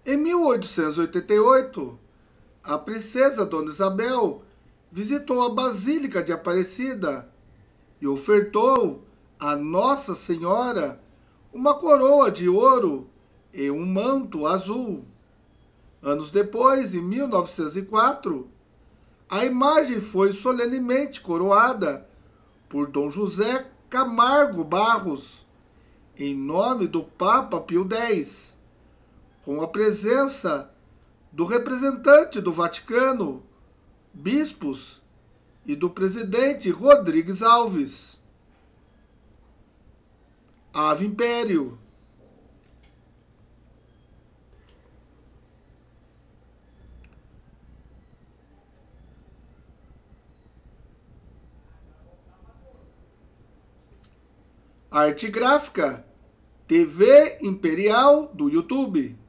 Em 1888, a princesa Dona Isabel visitou a Basílica de Aparecida e ofertou a Nossa Senhora uma coroa de ouro e um manto azul. Anos depois, em 1904, a imagem foi solenemente coroada por Dom José Camargo Barros, em nome do Papa Pio X, com a presença do representante do Vaticano, bispos e do presidente Rodrigues Alves. Ave Império. Arte gráfica, TV Imperial do YouTube.